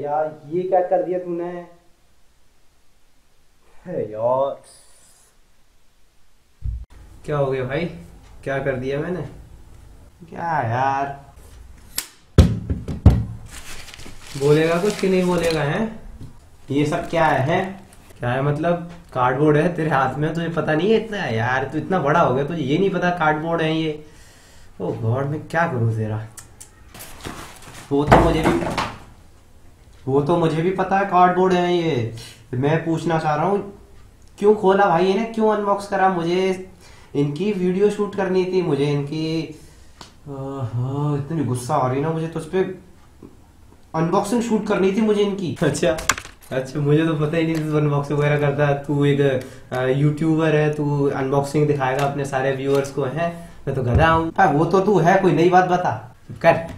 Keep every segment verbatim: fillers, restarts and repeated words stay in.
यार ये क्या कर दिया तूने? है यार, क्या हो गया भाई? क्या कर दिया मैंने? क्या यार, बोलेगा कुछ कि नहीं बोलेगा? है ये सब क्या है? क्या है मतलब? कार्डबोर्ड है तेरे हाथ में, तुझे पता नहीं है इतना? यार तू इतना बड़ा हो गया, तुझे ये नहीं पता कार्डबोर्ड है ये? ओ गॉड, मैं क्या करूं तेरा? वो तो मुझे भी वो तो मुझे भी पता है कार्डबोर्ड है ये। मैं पूछना चाह रहा हूँ, क्यों खोला भाई इन्हें? क्यों अनबॉक्स करा? मुझे इनकी वीडियो शूट करनी थी, मुझे इनकी इतनी गुस्सा आ रही ना मुझे तो, उस पर अनबॉक्सिंग शूट करनी थी मुझे इनकी। अच्छा अच्छा, मुझे तो पता ही नहीं तू अनबॉक्सिंग वगैरह करता है। तू एक यूट्यूबर है, तू अनबॉक्सिंग दिखाएगा अपने सारे व्यूअर्स को? है मैं तो गधा हूँ? हाँ वो तो तू है, कोई नई बात बता कर।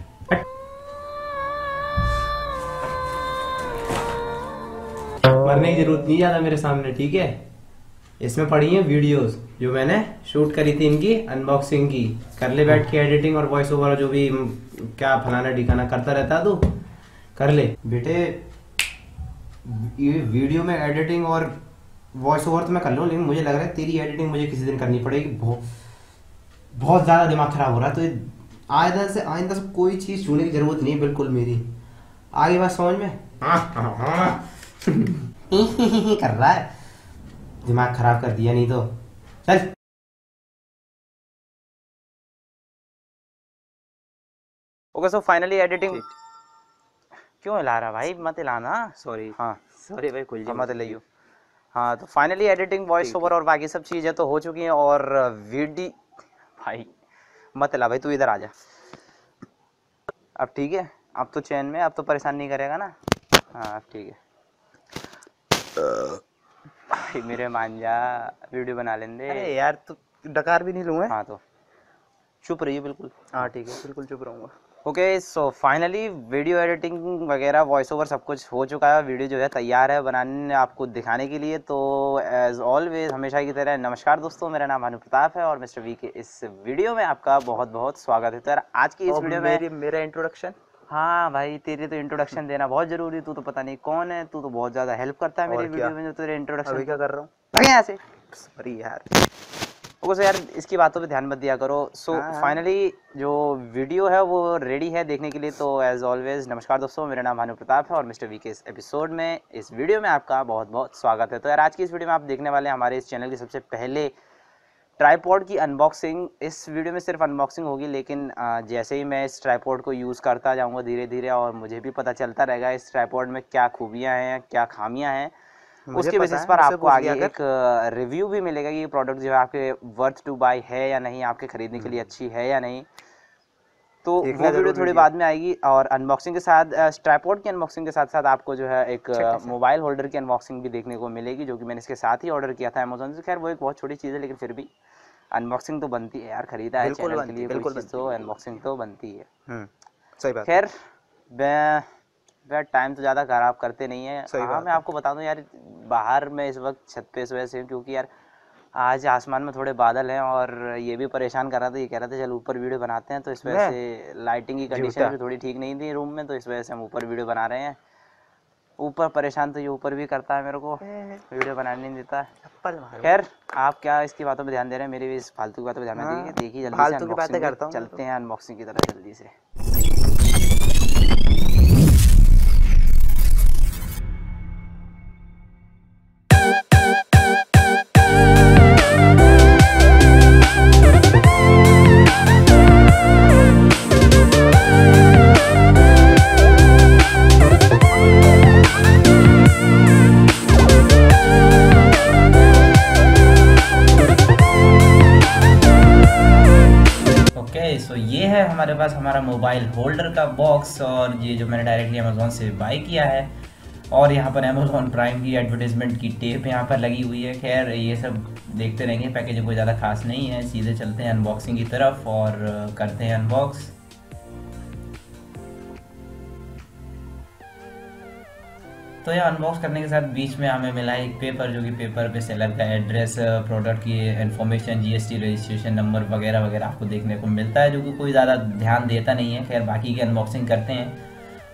मरने की जरूरत नहीं ज्यादा मेरे सामने, ठीक है? इसमें पड़ी है वीडियोस जो मैंने शूट करी थी इनकी अनबॉक्सिंग की। कर ले बैठ के एडिटिंग और वॉइस ओवर, जो भी क्या फलाना ढिकाना करता रहता तू, कर ले बेटे। ये वीडियो में एडिटिंग और वॉइस ओवर तो मैं कर लूँ, लेकिन मुझे लग रहा है तेरी एडिटिंग मुझे किसी दिन करनी पड़ेगी। बहुत बहुत ज्यादा दिमाग खराब हो रहा है। तो आइंदा से आइंदा से कोई चीज छूने की जरूरत नहीं बिल्कुल मेरी। आगे बात समझ में? कर रहा है, दिमाग खराब कर दिया नहीं तो चल। Okay so finally editing. क्यों हिला रहा भाई? मत हिलाना। सॉरी। हाँ सॉरी भाई, खुल हाँ मत हिलाइयो। हाँ तो फाइनली एडिटिंग, वॉइस ओवर और बाकी सब चीज़ें तो हो चुकी हैं। और वीडियो भाई मत हिला भाई, तू इधर आ जा। अब ठीक है, अब तो चैन में, अब तो परेशान नहीं करेगा ना? हाँ अब ठीक है भाई, मेरे मान जा, वीडियो बना लेंगे। अरे यार तू डकार भी नहीं लूँ? हाँ तो चुप रहिए बिल्कुल। हाँ ठीक है, बिल्कुल चुप रहूँगा। Okay so finally video editing वगैरह वॉइस ओवर सब कुछ हो चुका है। वीडियो जो है तैयार है बनाने आपको दिखाने के लिए। तो एज ऑलवेज हमेशा की तरह नमस्कार दोस्तों, मेरा नाम भानु प्रताप है और मिस्टर वी के इस वीडियो में आपका बहुत बहुत स्वागत है। तो यार आज की इस वीडियो में मेरी मेरा इंट्रोडक्शन। हाँ भाई, तेरे तो इंट्रोडक्शन देना बहुत जरूरी। तू तो पता नहीं कौन है, तू तो बहुत ज़्यादा हेल्प करता है मेरी वीडियो में। जो तेरे इंट्रोडक्शन अभी क्या कर रहा हूँ? लगे यहाँ से। सॉरी यार। ओके सो यार इसकी बातों पे ध्यान मत दिया करो। सो हाँ। फाइनली जो वीडियो है वो रेडी है देखने के लिए। तो एज ऑलवेज नमस्कार दोस्तों, मेरा नाम भानु प्रताप है और मिस्टर वी के इस एपिसोड में, इस वीडियो में आपका बहुत बहुत स्वागत है। तो यार आज की इस वीडियो में आप देखने वाले हैं हमारे इस चैनल की सबसे पहले ट्राइपॉड की अनबॉक्सिंग। इस वीडियो में सिर्फ अनबॉक्सिंग होगी, लेकिन जैसे ही मैं इस ट्राइपॉड को यूज़ करता जाऊँगा धीरे धीरे, और मुझे भी पता चलता रहेगा इस ट्राइपॉड में क्या खूबियाँ हैं क्या खामियाँ हैं, उसके बेसिस पर आपको आगे एक रिव्यू भी मिलेगा कि ये प्रोडक्ट जो है आपके वर्थ टू बाय है या नहीं, आपके खरीदने के लिए अच्छी है या नहीं। तो वो वीडियो थोड़ी बाद में आएगी। और अनबॉक्सिंग के साथ, ट्राइपॉड की अनबॉक्सिंग के साथ साथ आपको जो है एक मोबाइल होल्डर की अनबॉक्सिंग भी देखने को मिलेगी, जो कि मैंने इसके साथ ही ऑर्डर किया था अमेजोन से। खैर वो एक बहुत छोटी चीज़ है, लेकिन फिर भी अनबॉक्सिंग तो बनती है यार, खरीदा है चैनल के लिए कोई चीज़ तो अनबॉक्सिंग तो बनती है। सही बात। खैर मैं यार टाइम तो ज़्यादा ख़राब करते नहीं है। हाँ मैं आपको बता दूं यार, बाहर मैं इस वक्त छत पे इस वजह से हूँ क्योंकि यार आज आसमान में थोड़े बादल हैं, और ये भी परेशान कर रहा था। ये कह रहा था चल ऊपर वीडियो बनाते हैं, तो इस वजह से लाइटिंग की कंडीशन भी थोड़ी ठीक नहीं थी रूम में, तो इस वजह से हम ऊपर वीडियो बना रहे हैं। ऊपर परेशान तो ये ऊपर भी करता है, मेरे को वीडियो बनाने नहीं देता। खैर आप क्या इसकी बातों पर ध्यान दे रहे हैं, मेरी भी इस फालतू की बातों पर ध्यान नहीं दीजिए। देखिए जल्दी से अनबॉक्सिंग करता हूँ, चलते हैं अनबॉक्सिंग की तरफ जल्दी से। सो so, ये है हमारे पास हमारा मोबाइल होल्डर का बॉक्स, और ये जो मैंने डायरेक्टली अमेज़ॉन से बाई किया है। और यहाँ पर अमेज़ॉन प्राइम की एडवर्टाइजमेंट की टेप यहाँ पर लगी हुई है। खैर ये सब देखते रहेंगे, पैकेजिंग कोई ज़्यादा खास नहीं है। सीधे चलते हैं अनबॉक्सिंग की तरफ और करते हैं अनबॉक्स। तो यह अनबॉक्स करने के साथ बीच में हमें मिला है एक पेपर, जो कि पेपर पे सेलर का एड्रेस, प्रोडक्ट की इन्फॉर्मेशन, जीएसटी रजिस्ट्रेशन नंबर वगैरह वगैरह आपको देखने को मिलता है, जो कि कोई ज़्यादा ध्यान देता नहीं है। खैर बाकी की अनबॉक्सिंग करते हैं।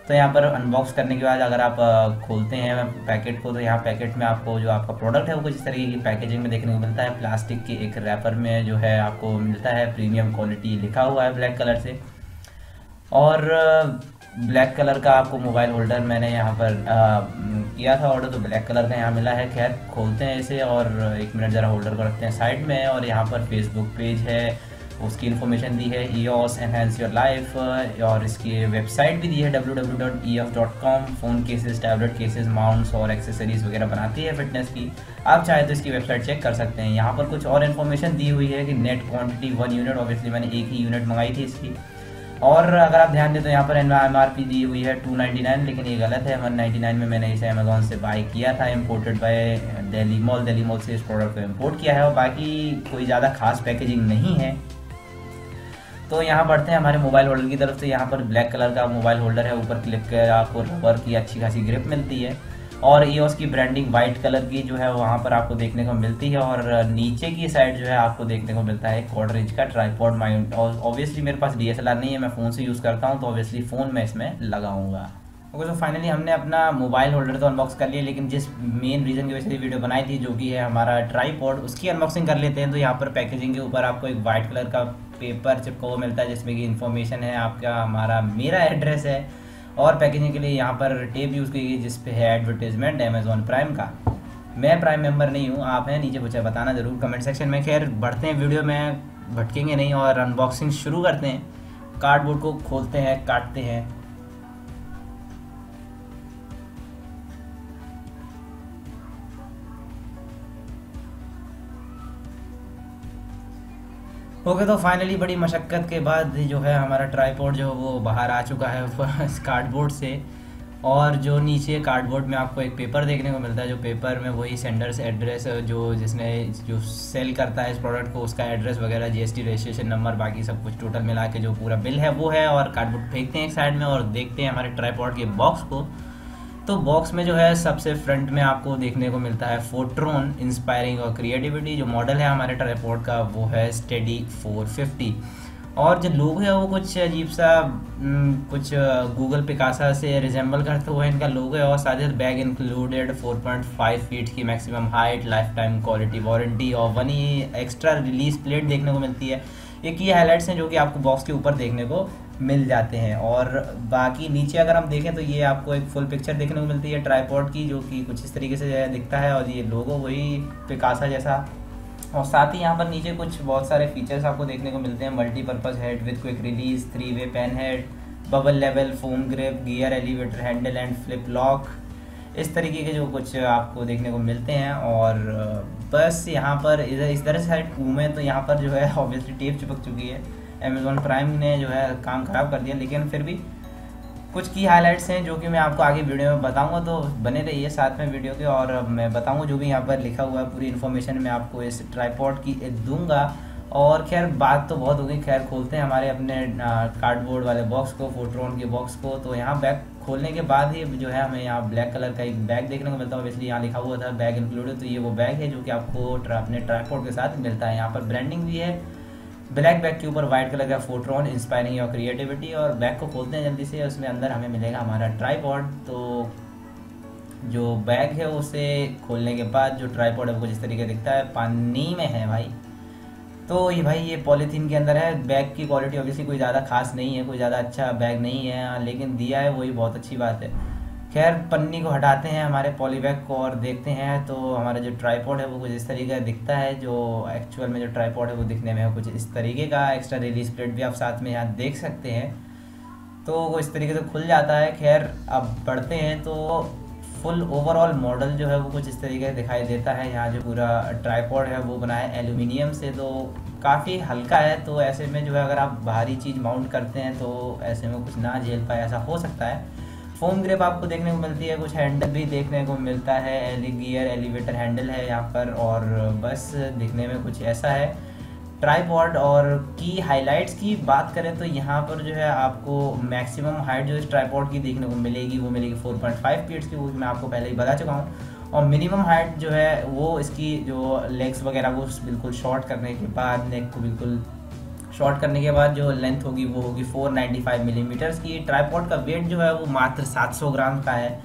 तो यहाँ पर अनबॉक्स करने के बाद अगर आप अ, खोलते हैं पैकेट को, तो यहाँ पैकेट में आपको जो आपका प्रोडक्ट है वो कुछ इस तरीके की पैकेजिंग में देखने को मिलता है। प्लास्टिक के एक रैपर में जो है आपको मिलता है, प्रीमियम क्वालिटी लिखा हुआ है ब्लैक कलर से। और ब्लैक कलर का आपको मोबाइल होल्डर मैंने यहाँ पर आ, किया था ऑर्डर, तो ब्लैक कलर का यहाँ मिला है। खैर खोलते हैं इसे और एक मिनट ज़रा होल्डर को रखते हैं साइड में। और यहाँ पर फेसबुक पेज है, उसकी इन्फॉर्मेशन दी है, E O S enhance your life, और इसकी वेबसाइट भी दी है W W W dot E F dot com. Phone cases, tablet cases, mounts और एक्सेसरीज़ वगैरह बनाती है फिटनेस की। आप चाहे तो इसकी वेबसाइट चेक कर सकते हैं। यहाँ पर कुछ और इन्फॉर्मेशन दी हुई है कि net quantity one unit, obviously मैंने एक ही यूनिट मंगाई थी इसकी। और अगर आप ध्यान दें तो यहाँ पर एम आर पी दी हुई है टू नाइन्टी नाइन, लेकिन ये गलत है, वन नाइन्टी नाइन में मैंने इसे अमेज़ॉन से बाई किया था, imported by Delhi mall. Delhi mall से इस प्रोडक्ट को इम्पोर्ट किया है और बाकी कोई ज़्यादा खास पैकेजिंग नहीं है। तो यहाँ बढ़ते हैं हमारे मोबाइल होल्डर की तरफ से। यहाँ पर ब्लैक कलर का मोबाइल होल्डर है, ऊपर क्लिक कर आपको रबर की अच्छी खासी ग्रिप मिलती है और ई ओ एस की ब्रांडिंग वाइट कलर की जो है वहाँ पर आपको देखने को मिलती है। और नीचे की साइड जो है आपको देखने को मिलता है एक क्वार्टर इंच का ट्राइपॉड माउंट। और ऑब्वियसली मेरे पास डी एस एल आर नहीं है, मैं फ़ोन से यूज़ करता हूँ, तो ऑब्वियसली फ़ोन में इसमें लगाऊंगा। ओके, तो फाइनली हमने अपना मोबाइल होल्डर तो अनबॉक्स कर लिया, लेकिन जिस मेन रीज़न की वजह से वीडियो बनाई थी, जो कि है हमारा ट्राइपॉड, उसकी अनबॉक्सिंग कर लेते हैं। तो यहाँ पर पैकेजिंग के ऊपर आपको एक वाइट कलर का पेपर चिपका हुआ मिलता है जिसमें कि इन्फॉर्मेशन है आपका, हमारा मेरा एड्रेस है। और पैकेजिंग के लिए यहाँ पर टेप यूज़ की गई जिस पे है एडवर्टीजमेंट अमेज़ॉन प्राइम का। मैं प्राइम मेंबर नहीं हूँ, आप हैं, नीचे पूछे बताना ज़रूर कमेंट सेक्शन में। खैर बढ़ते हैं वीडियो में, भटकेंगे नहीं और अनबॉक्सिंग शुरू करते हैं। कार्डबोर्ड को खोलते हैं, काटते हैं। ओके, तो फाइनली बड़ी मशक्क़त के बाद जो है हमारा ट्राइपॉड जो वो बाहर आ चुका है इस कार्डबोर्ड से। और जो नीचे कार्डबोर्ड में आपको एक पेपर देखने को मिलता है, जो पेपर में वही सेंडर्स एड्रेस, जो जिसने जो सेल करता है इस प्रोडक्ट को, उसका एड्रेस वगैरह, G S T registration number, बाकी सब कुछ टोटल मिला के जो पूरा बिल है वो है। और कार्डबोर्ड फेंकते हैं एक साइड में और देखते हैं हमारे ट्राइपॉड के बॉक्स को। तो बॉक्स में जो है सबसे फ्रंट में आपको देखने को मिलता है फोट्रॉन इंस्पायरिंग और क्रिएटिविटी। जो मॉडल है हमारे ट्राइपॉड का वो है स्टेडी फोर फिफ्टी। और जो लोगो है वो कुछ अजीब सा कुछ गूगल पिकासा से रिजेंबल करते हुए इनका लोगो है। और साथ ही bag included four point five feet की maximum height, life time quality warranty और वन ही एक्स्ट्रा रिलीज प्लेट देखने को मिलती है। एक ये हाईलाइट्स हैं जो कि आपको बॉक्स के ऊपर देखने को मिल जाते हैं। और बाकी नीचे अगर हम देखें तो ये आपको एक फुल पिक्चर देखने को मिलती है ट्राइपॉड की, जो कि कुछ इस तरीके से दिखता है। और ये लोगो वही पिकासा जैसा। और साथ ही यहाँ पर नीचे कुछ बहुत सारे फीचर्स आपको देखने को मिलते हैं। Multipurpose head with quick release, three way pan head, bubble level, foam grip, gear elevator handle and flip lock, इस तरीके के जो कुछ आपको देखने को मिलते हैं। और बस यहाँ पर इधर इस तरह से साइड घूमें तो यहाँ पर जो है ऑब्वियसली टेप चिपक चुकी है। अमेज़ॉन प्राइम ने जो है काम ख़राब कर दिया, लेकिन फिर भी कुछ की हाइलाइट्स हैं जो कि मैं आपको आगे वीडियो में बताऊंगा, तो बने रहिए साथ में वीडियो के। और मैं बताऊंगा जो भी यहाँ पर लिखा हुआ है, पूरी इन्फॉर्मेशन मैं आपको इस ट्राइपॉड की दूंगा। और खैर बात तो बहुत हो गई, खैर खोलते हैं हमारे अपने कार्डबोर्ड वाले बॉक्स को, फोट्रॉन के बॉक्स को। तो यहाँ बैग खोलने के बाद ही जो है हमें यहाँ ब्लैक कलर का एक बैग देखने को मिलता है। ऑब्वियसली यहाँ लिखा हुआ था बैग इंक्लूडेड, तो ये वो बैग है जो कि आपको अपने ट्राइपॉड के साथ मिलता है। यहाँ पर ब्रांडिंग भी है ब्लैक बैग के ऊपर, वाइट कलर का फोट्रॉन इंस्पायरिंग और क्रिएटिविटी। और बैग को खोलते हैं जल्दी से, उसमें अंदर हमें मिलेगा हमारा ट्राइपॉड। तो जो बैग है उसे खोलने के बाद जो ट्राइपॉड है वो जिस तरीके दिखता है, पानी में है भाई। तो ये भाई ये पॉलीथीन के अंदर है। बैग की क्वालिटी ऑब्वियसली कोई ज़्यादा खास नहीं है, कोई ज़्यादा अच्छा बैग नहीं है, लेकिन दिया है वही बहुत अच्छी बात है। खैर पन्नी को हटाते हैं हमारे पॉली बैग को और देखते हैं तो हमारा जो ट्राइपॉड है वो कुछ इस तरीके का दिखता है। जो एक्चुअल में जो ट्राइपॉड है वो दिखने में है कुछ इस तरीके का। एक्स्ट्रा रिलीज प्लेट भी आप साथ में यहाँ देख सकते हैं, तो वो इस तरीके से खुल जाता है। खैर अब बढ़ते हैं तो फुल ओवरऑल मॉडल जो है वो कुछ इस तरीके से दिखाई देता है। यहाँ जो पूरा ट्राइपॉड है वो बना है एल्यूमिनियम से, तो काफ़ी हल्का है। तो ऐसे में जो है अगर आप भारी चीज़ माउंट करते हैं तो ऐसे में कुछ ना झेल पाए, ऐसा हो सकता है। फोम ग्रिप आपको देखने को मिलती है, कुछ हैंडल भी देखने को मिलता है, एली गियर एलिवेटर हैंडल है यहाँ पर। और बस दिखने में कुछ ऐसा है ट्राइपॉड। और की हाइलाइट्स की बात करें तो यहाँ पर जो है आपको मैक्सिमम हाइट जो इस ट्राइपॉड की देखने को मिलेगी वो मिलेगी फोर पॉइंट फाइव फीट्स की, वो मैं आपको पहले ही बता चुका हूँ। और मिनिमम हाइट जो है वो इसकी जो लेग्स वगैरह वो बिल्कुल शॉर्ट करने के बाद, नेक को बिल्कुल शॉर्ट करने के बाद जो लेंथ होगी वो होगी फोर नाइन्टी फाइव मिलीमीटर्स की। ट्राइपॉड का वेट जो है वो मात्र सात सौ ग्राम का है,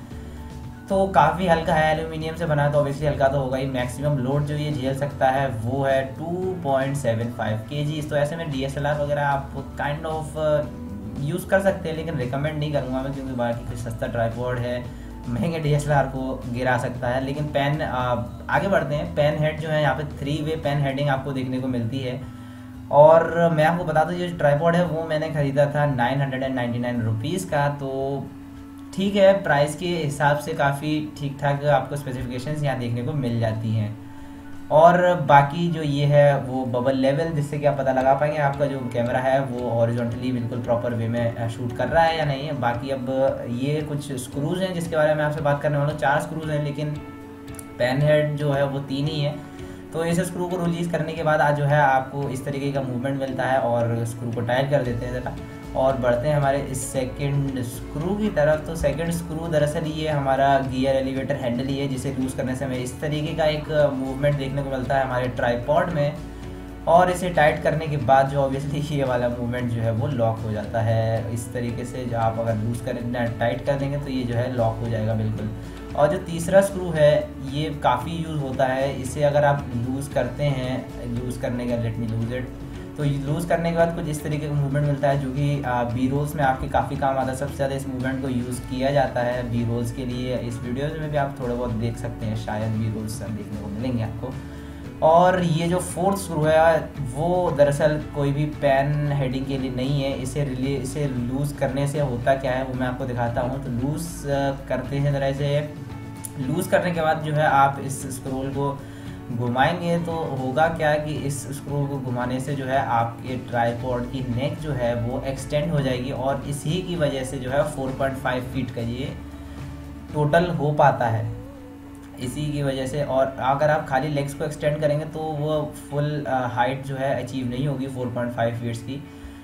तो काफ़ी हल्का है। एल्यूमिनियम से बना है तो ऑब्वियसली हल्का तो होगा ही। मैक्सिमम लोड जो ये झेल सकता है वो है two point seven five kg. तो ऐसे में डी एस एल आर वगैरह आप काइंड ऑफ यूज़ कर सकते हैं, लेकिन रिकमेंड नहीं करूँगा मैं, क्योंकि बाकी कुछ सस्ता ट्राइपॉड है, महंगे डी एस एल आर को गिरा सकता है। लेकिन पेन आगे बढ़ते हैं। पेन हेड जो है यहाँ पे थ्री वे पेन हेडिंग आपको देखने को मिलती है। और मैं आपको बता दूँ ये जो ट्राइपॉड है वो मैंने ख़रीदा था nine hundred and ninety nine rupees का, तो ठीक है, प्राइस के हिसाब से काफ़ी ठीक ठाक आपको स्पेसिफिकेशंस यहाँ देखने को मिल जाती हैं। और बाकी जो ये है वो बबल लेवल, जिससे कि आप पता लगा पाएंगे आपका जो कैमरा है वो हॉरिजॉन्टली बिल्कुल प्रॉपर वे में शूट कर रहा है या नहीं है। बाकी अब ये कुछ स्क्रूज़ हैं जिसके बारे में आपसे बात करने वाला हूँ। चार स्क्रूज़ हैं, लेकिन पेन हेड जो है वो तीन ही है। तो इस स्क्रू को रिलीज़ करने के बाद आज जो है आपको इस तरीके का मूवमेंट मिलता है, और स्क्रू को टाइट कर देते हैं ज़रा और बढ़ते हैं हमारे इस सेकंड स्क्रू की तरफ। तो सेकंड स्क्रू दरअसल ये हमारा गियर एलिवेटर हैंडल ही है, जिसे लूज़ करने से हमें इस तरीके का एक मूवमेंट देखने को मिलता है हमारे ट्राइपॉड में, और इसे टाइट करने के बाद जो ऑब्वियसली ये वाला मूवमेंट जो है वो लॉक हो जाता है। इस तरीके से जो आप अगर लूज़ करें टाइट कर देंगे तो ये जो है लॉक हो जाएगा बिल्कुल। और जो तीसरा स्क्रू है ये काफ़ी यूज़ होता है, इसे अगर आप लूज़ करते हैं, लूज़ करने का लेट मी लूज़ इट, तो लूज़ करने के बाद कुछ इस तरीके का मूवमेंट मिलता है, जो कि बी रोल्स में आपके काफ़ी काम आता है। सबसे ज़्यादा इस मूवमेंट को यूज़ किया जाता है बी रोल्स के लिए। इस वीडियोज़ में भी आप थोड़े बहुत देख सकते हैं, शायद बी रोल्स देखने को मिलेंगे आपको। और ये जो फोर्थ स्क्रू है वो दरअसल कोई भी पेन हेडिंग के लिए नहीं है। इसे रिले इसे लूज़ करने से होता क्या है वो मैं आपको दिखाता हूँ। तो लूज़ करते हैं ज़रा, इसे लूज़ करने के बाद जो है आप इस स्क्रोल को घुमाएंगे तो होगा क्या कि इस स्क्रू को घुमाने से जो है आपके ट्राइपॉड की नेक जो है वो एक्सटेंड हो जाएगी, और इसी की वजह से जो है फोर पॉइंट फाइव फीट का ये टोटल हो पाता है, इसी की वजह से। और अगर आप खाली लेग्स को एक्सटेंड करेंगे तो वो फुल हाइट जो है अचीव नहीं होगी फोर पॉइंट फाइव फीट्स की,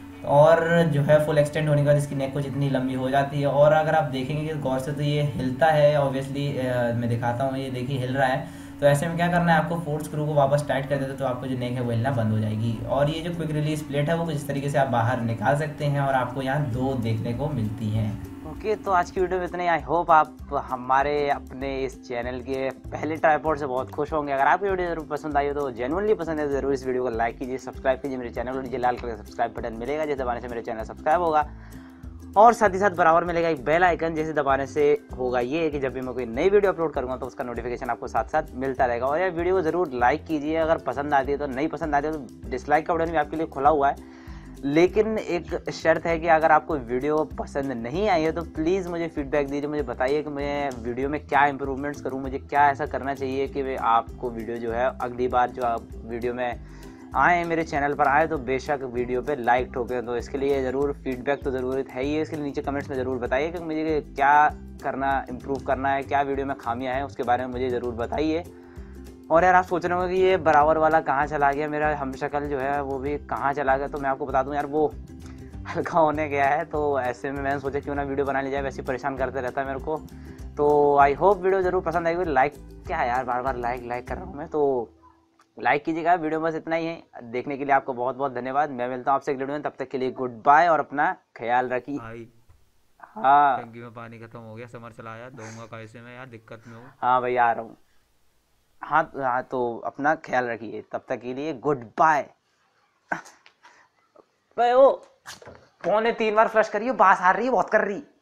और जो है फुल एक्सटेंड होने के बाद इसकी नेक कुछ इतनी लंबी हो जाती है। और अगर आप देखेंगे कि गौर से तो ये हिलता है, ऑब्वियसली मैं दिखाता हूँ, ये देखिए हिल रहा है। तो ऐसे में क्या करना है आपको, फोर्थ स्क्रू को वापस टाइट कर देते तो आपको जो नेक है वो हिलना बंद हो जाएगी। और ये जो क्विक रिलीज प्लेट है वो कुछ इस तरीके से आप बाहर निकाल सकते हैं, और आपको यहाँ दो देखने को मिलती हैं। ओके okay, तो आज की वीडियो में इतना ही। आई होप आप हमारे अपने इस चैनल के पहले ट्राइपॉड से बहुत खुश होंगे। अगर आपकी वीडियो जरूर पसंद आई हो तो जेन्युइनली पसंद है तो जरूर इस वीडियो को लाइक कीजिए, सब्सक्राइब कीजिए मेरे चैनल को, नीचे लाल कलर का सब्सक्राइब बटन मिलेगा जिस दबाने से मेरे चैनल सब्सक्राइब होगा, और साथ ही साथ बराबर मिलेगा एक बेल आइकन जैसे दबाने से होगा ये कि जब भी मैं कोई नई वीडियो अपलोड करूँगा तो उसका नोटिफिकेशन आपको साथ साथ मिलता रहेगा। और यार वीडियो को ज़रूर लाइक कीजिए, अगर पसंद आती है तो, नहीं पसंद आती है तो डिसलाइक का बटन भी आपके लिए खुला हुआ है। लेकिन एक शर्त है कि अगर आपको वीडियो पसंद नहीं आई है तो प्लीज़ मुझे फीडबैक दीजिए, मुझे बताइए कि मैं वीडियो में क्या इंप्रूवमेंट्स करूँ, मुझे क्या ऐसा करना चाहिए कि मैं आपको वीडियो जो है अगली बार जो आप वीडियो में आए मेरे चैनल पर आए तो बेशक वीडियो पे लाइक ठोकें। तो इसके लिए ज़रूर फीडबैक तो ज़रूरत है ही है, इसके लिए नीचे कमेंट्स में ज़रूर बताइए कि मुझे क्या करना, इम्प्रूव करना है, क्या वीडियो में खामियां हैं उसके बारे में मुझे ज़रूर बताइए। और यार आप सोच रहे होंगे कि ये बराबर वाला कहाँ चला गया, मेरा हम शक्ल जो है वो भी कहाँ चला गया, तो मैं आपको बता दूं यार वो हल्का होने गया है। तो ऐसे में मैंने सोचा क्यों ना वीडियो बना ली जाए, वैसे परेशान करते रहता है मेरे को। तो आई होप वीडियो ज़रूर पसंद आएगी। लाइक क्या है यार, बार बार लाइक लाइक कर रहा हूँ मैं, तो लाइक कीजिएगा। वीडियो बस इतना ही है, देखने के लिए आपको बहुत बहुत धन्यवाद। मैं मिलता हूँ आपसे अगले वीडियो में, तब तक के लिए गुड बाय और अपना ख्याल रखिए। हाँ टंकी में पानी खत्म हो गया, समर चला आया, दूंगा कैसे मैं यार, दिक्कत में हूँ। हाँ भाई आ रहा हूँ। हाँ हाँ तो अपना ख्याल रखिए, तब तक के लिए गुड बाय। भाई वो पौने तीन बार फ्लश करिए, बास आ रही है बहुत कर रही।